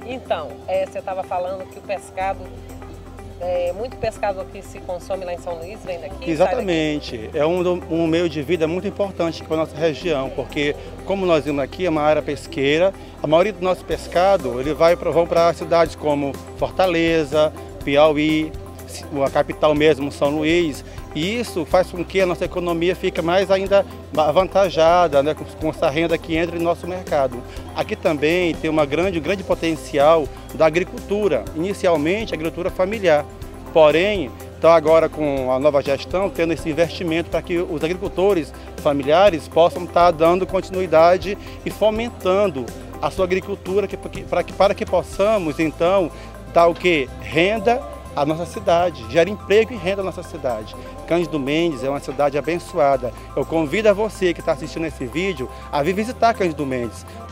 Então, você estava falando que o pescado, muito pescado que se consome lá em São Luís vem daqui? Exatamente, é um meio de vida muito importante para a nossa região, porque como nós vimos aqui, é uma área pesqueira, a maioria do nosso pescado vão para cidades como Fortaleza, Piauí, a capital mesmo, São Luís, e isso faz com que a nossa economia fique mais ainda avantajada, né, com essa renda que entra no nosso mercado. Aqui também tem um grande potencial da agricultura, inicialmente a agricultura familiar, porém, então agora com a nova gestão, tendo esse investimento para que os agricultores familiares possam estar dando continuidade e fomentando a sua agricultura para que possamos então dar o quê? Renda à nossa cidade, gera emprego e renda à nossa cidade. Cândido Mendes é uma cidade abençoada. Eu convido a você que está assistindo esse vídeo a vir visitar Cândido Mendes.